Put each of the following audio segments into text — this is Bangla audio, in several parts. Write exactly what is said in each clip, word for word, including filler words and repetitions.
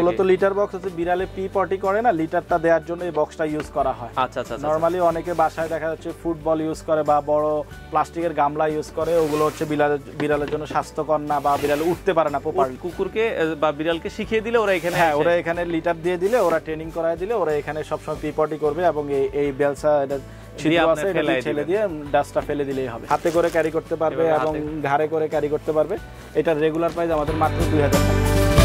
মূলত লিটার বক্স হচ্ছে বিড়ালে পি পটি করে না, লিটারটা দেওয়ার জন্য এই বক্সটা ইউজ করা হয়। আচ্ছা আচ্ছা। নরমালি অনেকে বাসায় দেখা যাচ্ছে ফুটবল ইউজ করে বা বড় প্লাস্টিকের গামলা ইউজ করে, ওগুলো হচ্ছে বিড়ালের বিড়ালের জন্য স্বাস্থ্যকর না বা বিড়াল উঠতে পারে না প্রপারলি। কুকুরকে বা বিড়ালকে শিখিয়ে দিলে ওরা এখানে, হ্যাঁ ওরা এখানে লিটার দিয়ে দিলে, ওরা ট্রেনিং করায় দিলে ওরা এখানে সবসময় পি পটি করবে এবং এই এই বেলসা এটা ছেলে দিয়ে ডাস্টটা ফেলে দিলেই হবে। হাতে করে ক্যারি করতে পারবে এবং ঘাড়ে করে ক্যারি করতে পারবে। এটার রেগুলার প্রাইস আমাদের মাত্র দুই হাজার টাকা।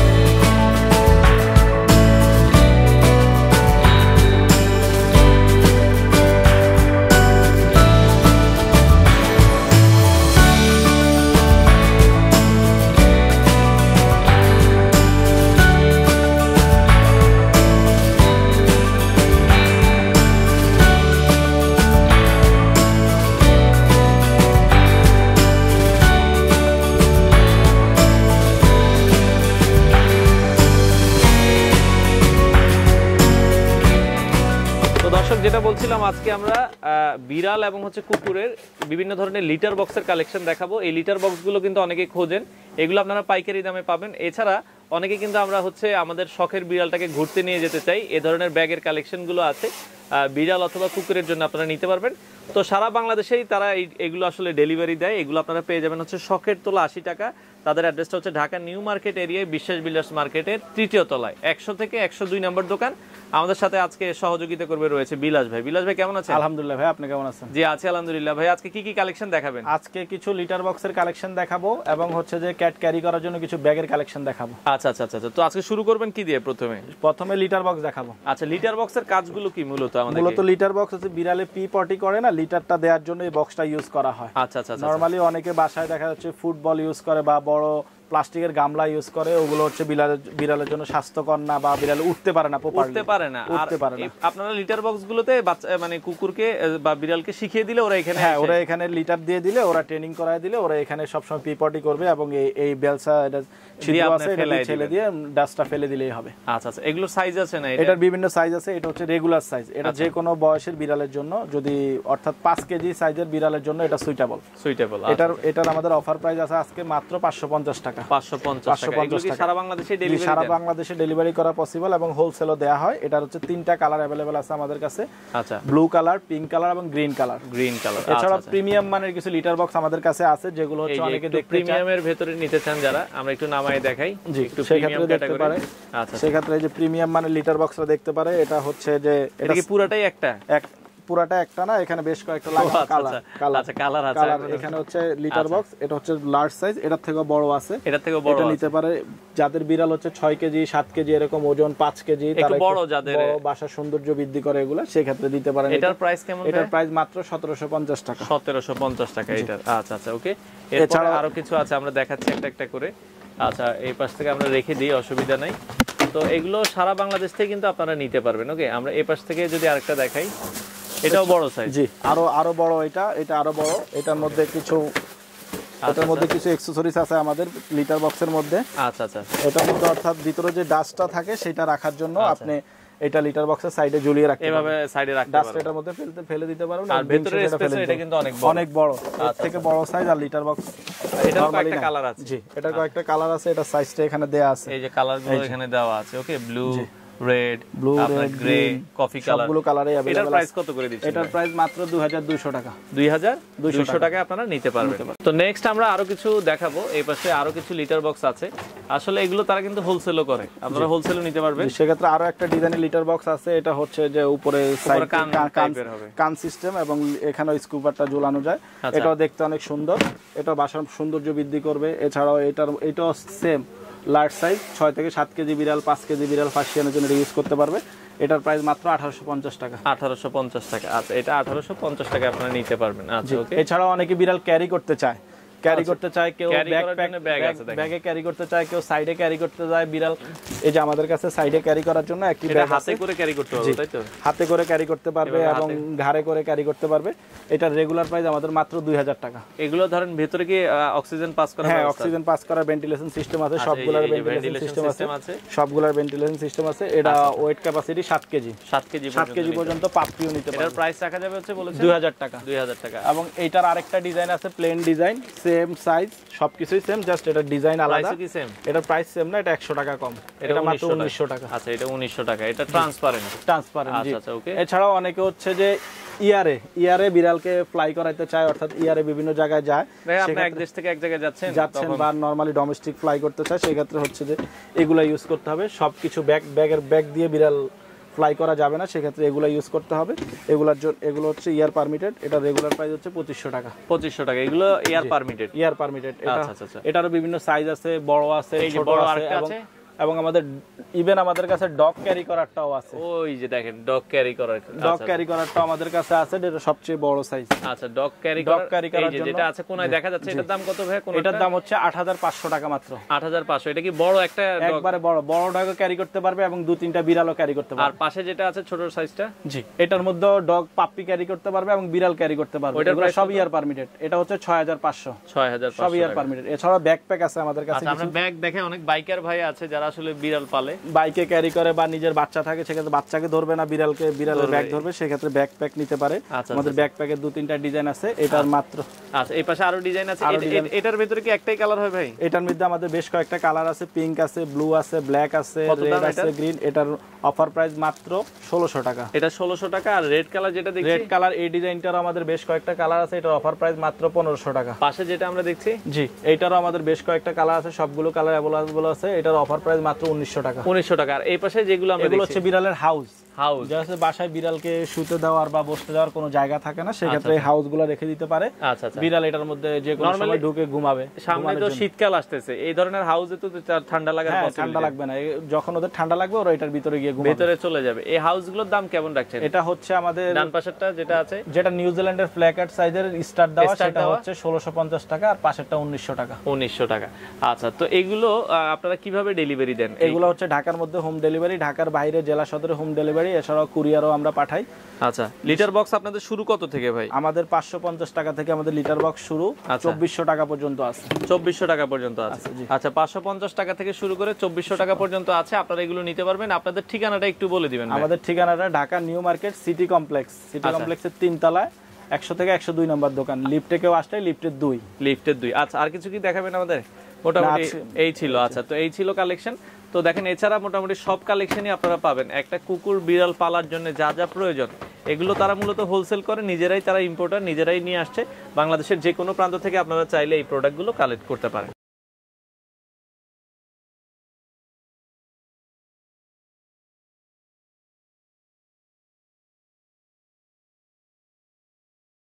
যেটা বলছিলাম, আজকে আমরা বিড়াল এবং হচ্ছে কুকুরের বিভিন্ন ধরনের লিটার বক্সের কালেকশন দেখাবো। এই লিটার বক্সগুলো কিন্তু অনেকেই খোঁজেন, এগুলো আপনারা পাইকারি দামে পাবেন। এছাড়া অনেকে কিন্তু আমরা হচ্ছে আমাদের শখের বিড়ালটাকে ঘুরতে নিয়ে যেতে চাই, এ ধরনের ব্যাগের কালেকশনগুলো আছে, বিড়াল অথবা কুকুরের জন্য আপনারা নিতে পারবেন। তো সারা বাংলাদেশেই তারা এগুলো আসলে ডেলিভারি দেয়। এগুলো আপনারা পেয়ে যাবেন হচ্ছে শখের তোলা আশি টাকা। তাদের অ্যাড্রেসটা হচ্ছে ঢাকা নিউ মার্কেট এরিয়ায় বিশ্বাস বিল্ডার্স মার্কেটের তৃতীয় তলায় একশো থেকে একশো দুই নম্বর দোকান। আমাদের সাথে আজকে সহযোগিতা করবে রয়েছে বিলাস ভাই। বিলাস ভাই কেমন আছেন? আলহামদুলিল্লাহ ভাই, আপনি কেমন আছেন? জি আছি আলহামদুলিল্লাহ। ভাই আজকে কি কি কালেকশন দেখাবেন? আজকে কিছু লিটার বক্সের কালেকশন দেখাবো এবং হচ্ছে যে ক্যাট ক্যারি করার জন্য কিছু ব্যাগের কালেকশন দেখাবো। আচ্ছা আচ্ছা আচ্ছা। তো আজকে শুরু করবেন কি দিয়ে? প্রথমে প্রথমে লিটার বক্স দেখাবো। আচ্ছা, লিটার বক্সের কাজগুলো কি মূলত? আমাদের মূলত লিটার বক্স হচ্ছে বিড়ালে পি পটি করে না, লিটারটা দেওয়ার জন্য এই বক্সটা ইউজ করা হয়। আচ্ছা আচ্ছা। নরমালি অনেকে বাসায় দেখা যাচ্ছে ফুটবল ইউজ করে বা বড় প্লাস্টিকের গামলা ইউজ করে, ওগুলো হচ্ছে বিড়ালের জন্য স্বাস্থ্যকর না বা বিড়াল উঠতে পারে না প্রপারলি, উঠতে পারে না। আর আপনারা লিটার বক্সগুলোতে বাচ্চা মানে কুকুরকে বা বিড়ালকে শিখিয়ে দিলে ওরা এখানে, হ্যাঁ ওরা এখানে লিটার দিয়ে দিলে, ওরা ট্রেনিং করায় দিলে ওরা এখানে সবসময় পি পটি করবে এবং এই এই বেলসা এটা ছেলে দিয়ে ডাস্টটা ফেলে দিলেই হবে। আচ্ছা আচ্ছা। এগুলোর সাইজ আছে না? এটার বিভিন্ন সাইজ আছে। এটা হচ্ছে রেগুলার সাইজ, এটা যে কোনো বয়সের বিড়ালের জন্য, যদি অর্থাৎ পাঁচ কেজি সাইজের বিড়ালের জন্য এটা সুইটেবল সুইটেবল এটার এটার আমাদের অফার প্রাইস আছে আজকে মাত্র পাঁচশো পঞ্চাশ টাকা। পাঁচশো পঞ্চাশ টাকা। এগুলো কি সারা বাংলাদেশে ডেলিভারি? সারা বাংলাদেশে ডেলিভারি করা পসিবল এবং হোলসেলও দেয়া হয়। এটার হচ্ছে তিনটা কালার अवेलेबल আছে আমাদের কাছে। আচ্ছা, ব্লু কালার, পিঙ্ক কালার এবং গ্রিন কালার। Green colour. এছাড়া প্রিমিয়াম মানের কিছু লিটার বক্স আমাদের কাছে আছে, যেগুলো হচ্ছে অনেকে দেখতে চায়। প্রিমিয়ামের ভিতরে নিতে চান যারা, আমরা একটু নামায় দেখাই। জি, একটু প্রিমিয়াম ক্যাটাগরি। আচ্ছা, সেক্ষেত্রে এই যে প্রিমিয়াম মানের লিটার বক্সটা দেখতে পারে। এটা হচ্ছে যে এটা কি পুরাটাই একটা এক পুরাটা একটা না, এখানে বেশ কয়েকটা কালার আচ্ছা কালার আছে। এখানে হচ্ছে লিটার বক্স, এটা হচ্ছে লার্জ সাইজ, এটার থেকেও বড় আছে। এটার থেকেও বড় নিতে পারে যাদের বিড়াল হচ্ছে ছয় কেজি সাত কেজি এরকম ওজন, পাঁচ কেজি, তারা বড় যাদের বাসার সৌন্দর্য বৃদ্ধি করে এগুলো, সেই ক্ষেত্রে দিতে পারেন। এটার প্রাইস কেমন? এটার প্রাইস মাত্র সতেরোশো পঞ্চাশ টাকা। সতেরোশো পঞ্চাশ টাকা এটার। আচ্ছা আচ্ছা, ওকে। এছাড়া আরো কিছু আছে, আমরা দেখাচ্ছি একটা একটা করে। আচ্ছা, এই পাশ থেকে আমরা রেখে দিই, অসুবিধা নাই। তো এগুলো সারা বাংলাদেশ থেকে কিন্তু আপনারা নিতে পারবেন। ওকে, আমরা এই পাশ থেকে যদি আরেকটা দেখাই, এটাও বড় সাইজ। জি, আরো আরো বড়, এটা এটা আরো বড়। এটার মধ্যে কিছু এটার মধ্যে কিছু অ্যাকসেসরিজ আছে আমাদের লিটার বক্সের মধ্যে। আচ্ছা আচ্ছা। এটার মধ্যে অর্থাৎ ভিতরে যে ডাস্টটা থাকে সেটা রাখার জন্য আপনি এটা লিটার বক্সের সাইডে ঝুলিয়ে রাখতে পারবেন, এভাবে সাইডে রাখতে পারবেন। ডাস্ট এটার মধ্যে ফেলতে ফেলে দিতে পারবেন। আর ভেতরের স্পেস এটা কিন্তু অনেক বড়, অনেক বড়। এর থেকে বড় সাইজ আর লিটার বক্স। এটার কয়েকটা কালার আছে। জি, এটার কয়েকটা কালার আছে। এটা সাইজটা এখানে দেয়া আছে। এই যে কালারগুলো এখানে দেওয়া আছে। Okay, blue, red, blue, red, grey, coffee colour, সবগুলো কালারই अवेलेबल। এটার প্রাইস কত করে দিচ্ছেন? এটার প্রাইস মাত্র দুই হাজার দুইশো টাকা। দুই হাজার দুইশো টাকা আপনারা নিতে পারবেন। তো নেক্সট আমরা আরো কিছু দেখাবো। এই পাশে আরো কিছু লিটার বক্স আছে। আসলে এগুলো তারা কিন্তু হোলসেলও করে, আপনারা হোলসেলও নিতে পারবেন। সেক্ষেত্রে আরো একটা ডিজাইনের লিটার বক্স আছে। এটা হচ্ছে যে উপরে সাইড কান সিস্টেম এবং এখানে স্কুপারটা ঝুলানো যায়। এটাও দেখতে অনেক সুন্দর, এটা বাসার সৌন্দর্য বৃদ্ধি করবে। এছাড়াও এটার এটাও সেম লার্জ সাইজ, ছয় থেকে সাত কেজি বিড়াল, পাঁচ কেজি বিড়াল ফার্সিয়ানের জন্য ইউজ করতে পারবে। এটার প্রাইস মাত্র আঠারোশো পঞ্চাশ টাকা। আঠারোশো পঞ্চাশ টাকা। আচ্ছা, এটা আঠারোশো পঞ্চাশ টাকা আপনারা নিতে পারবেন। আচ্ছা, ওকে। এছাড়াও অনেকে বিড়াল ক্যারি করতে চায়, ক্যারি করতে চায় কেউ ব্যাগে ক্যারি করতে চায়, কেউ সাইডে ক্যারি করতে যায় বিড়াল। এই যে আমাদের কাছে সাইডে ক্যারি করার জন্য একটি ব্যাগ হাতে করে ক্যারি করতে পারবে, তাই তো? হাতে করে ক্যারি করতে পারবে এবং ঘাড়ে করে ক্যারি করতে পারবে। এটার রেগুলার প্রাইস আমাদের মাত্র দুই হাজার টাকা। এগুলো ধরেন ভেতরে কি অক্সিজেন পাস করা? হ্যাঁ, অক্সিজেন পাস করার ভেন্টিলেশন সিস্টেম আছে, সবগুলোর ভেন্টিলেশন সিস্টেম আছে, সবগুলোর ভেন্টিলেশন সিস্টেম আছে। এটা ওয়েট ক্যাপাসিটি সাত কেজি, সাত কেজি সাত কেজি পর্যন্ত পাপ্পিও নিতে পারবে। এটার প্রাইস রাখা যাবে হচ্ছে বলেছেন দুই হাজার টাকা। দুই হাজার টাকা। এবং এইটার আরেকটা ডিজাইন আছে, প্লেন ডিজাইন, সেম সাইজ সবকিছুই সেম, জাস্ট এটা ডিজাইন আলাদা। কি সেম? এটা প্রাইস সেম না, এটা একশো টাকা কম, এটা মাত্র উনিশশো টাকা। আচ্ছা এটা উনিশশো টাকা, এটা ট্রান্সপারেন্ট ট্রান্সপারেন্ট। আচ্ছা আচ্ছা ওকে। এছাড়াও অনেকে হচ্ছে যে ইয়ারে ইয়ারে বিড়ালকে ফ্লাই করাইতে চায়, অর্থাৎ ইয়ারে বিভিন্ন জায়গায় যায়, আপনি এক দেশ থেকে এক জায়গায় যাচ্ছেন যাচ্ছেন বা নরমালি ডোমেস্টিক ফ্লাই করতে চায়, সেই ক্ষেত্রে হচ্ছে যে এগুলা ইউজ করতে হবে। সবকিছু ব্যাগ ব্যাগের ব্যাগ দিয়ে বিড়াল ফ্লাই করা যাবে না, সেক্ষেত্রে এগুলো ইউজ করতে হবে। এগুলোর জন্য এগুলো হচ্ছে ইয়ার পারমিটেড, এটা রেগুলার প্রাইস হচ্ছে পঁচিশশো টাকা। পঁচিশশো টাকা এগুলো ইয়ার পারমিটেড। ইয়ার পারমিটেড। আচ্ছা আচ্ছা। এটারও বিভিন্ন সাইজ আছে, বড় আছে, ছোট আছে, এবং আমাদের ইভেন আমাদের কাছে ডগ ক্যারি করারটাও আছে। ওই যে দেখেন ডগ ক্যারি করার, ডগ ক্যারি করারটাও আমাদের কাছে আছে, এটা সবচেয়ে বড় সাইজ। আচ্ছা ডগ ক্যারি ডগ ক্যারি করার জন্য যেটা আছে কোনায় দেখা যাচ্ছে, এটার দাম কত ভাই? কোনটা? এটার দাম হচ্ছে আট হাজার পাঁচশো টাকা মাত্র। আট হাজার পাঁচশো। এটা কি বড় একটা ডগ? একবারে বড় বড় ডগও ক্যারি করতে পারবে এবং দুই তিনটা বিড়ালও ক্যারি করতে পারবে। আর পাশে যেটা আছে ছোট সাইজটা? জি, এটার মধ্যে ডগ পাপ্পি ক্যারি করতে পারবে এবং বিড়াল ক্যারি করতে পারবে। এগুলো সব ইয়ার পারমিটেড। এটা হচ্ছে ছয় হাজার পাঁচশো। ছয় হাজার পাঁচশো সব ইয়ার পারমিটেড। এছাড়া ব্যাকপ্যাক আছে আমাদের কাছে। আচ্ছা, আমরা ব্যাগ দেখে অনেক বাইকার ভাই আছে যারা আসলে বিড়াল পালে, বাইকে ক্যারি করে বা নিজের বাচ্চা থাকে, সেক্ষেত্রে বাচ্চাকে ধরবে না, বিড়ালকে বিড়ালের ব্যাগ ধরবে, সেক্ষেত্রে ব্যাকপ্যাক নিতে পারে। আমাদের ব্যাকপ্যাকের দু তিনটা ডিজাইন আছে, এটার মাত্র। আচ্ছা এই পাশে আরো ডিজাইন আছে। এটার ভিতরে কি একটাই কালার হয় ভাই? এটার মধ্যে আমাদের বেশ কয়েকটা কালার আছে, পিঙ্ক আছে, ব্লু আছে, ব্ল্যাক আছে, রেড আছে, গ্রিন। এটার অফার প্রাইস মাত্র ষোলোশো টাকা। এটা ষোলোশো টাকা। আর রেড কালার যেটা দেখছি, রেড কালার এই ডিজাইনটার আমাদের বেশ কয়েকটা কালার আছে, এটার অফার প্রাইস মাত্র পনেরোশো টাকা। পাশে যেটা আমরা দেখছি, জি এইটারও আমাদের বেশ কয়েকটা কালার আছে, সবগুলো কালার অ্যাভেলেবল আছে। এটার অফার প্রাইস মাত্র উনিশশো টাকা। উনিশশো টাকা। আর এই পাশে যেগুলো আমরা এগুলো হচ্ছে বিড়ালের হাউস। হাউস যাতে বাসায় বিড়ালকে শুতে দেওয়ার বা বসতে দেওয়ার কোনো জায়গা থাকে না, সেক্ষেত্রে এই হাউসগুলো রেখে দিতে পারে। আচ্ছা আচ্ছা। বিড়াল এটার মধ্যে যে কোনো সময় ঢুকে ঘুমাবে। সামনে তো শীতকাল আসতেছে, এই ধরনের হাউসে তো ঠান্ডা লাগার পসিবিলিটি, ঠান্ডা লাগবে না। যখন ওদের ঠান্ডা লাগবে ওরা এটার ভিতরে গিয়ে ঘুমাবে, ভিতরে চলে যাবে। এই হাউসগুলোর দাম কেমন রাখছেন? এটা হচ্ছে আমাদের ডান পাশেরটা যেটা আছে, যেটা নিউজিল্যান্ডের ফ্ল্যাকার্ড সাইজের স্টার দেওয়া, সেটা হচ্ছে ষোলোশো পঞ্চাশ টাকা, আর পাশেরটা উনিশশো টাকা। উনিশশো টাকা। আচ্ছা, তো এগুলো আপনারা কিভাবে ডেলিভারি দেন? এগুলো হচ্ছে ঢাকার মধ্যে হোম ডেলিভারি, ঢাকার বাইরে জেলা সদরে হোম ডেলিভারি, এছাড়াও কুরিয়ারও আমরা পাঠাই। আচ্ছা, লিটার বক্স আপনাদের শুরু কত থেকে ভাই? আমাদের পাঁচশো পঞ্চাশ টাকা থেকে আমাদের লিটার বক্স শুরু, চব্বিশশো টাকা পর্যন্ত আছে। চব্বিশশো টাকা পর্যন্ত আছে। আচ্ছা, পাঁচশো পঞ্চাশ টাকা থেকে শুরু করে চব্বিশশো টাকা পর্যন্ত আছে, আপনারা এগুলো নিতে পারবেন। আপনাদের ঠিকানাটা একটু বলে দিবেন। আমাদের ঠিকানাটা Dhaka new market city complex, city কমপ্লেক্সের তিন তলায় একশো থেকে একশো দুই নম্বর দোকান। লিফটে কেউ আসলে লিফটের দুই। লিফটের দুই। আচ্ছা, আর কিছু কি দেখাবেন আমাদের? মোটামুটি এই ছিল। আচ্ছা, তো এই ছিল কালেকশন। তো দেখেন, এছাড়া মোটামুটি সব কালেকশনই আপনারা পাবেন। একটা কুকুর বিড়াল পালার জন্য যা যা প্রয়োজন, এগুলো তারা মূলত হোলসেল করে, নিজেরাই তারা ইম্পোর্টার, নিজেরাই নিয়ে আসছে। বাংলাদেশের যে কোনো প্রান্ত থেকে আপনারা চাইলে এই প্রোডাক্টগুলো কালেক্ট করতে পারেন।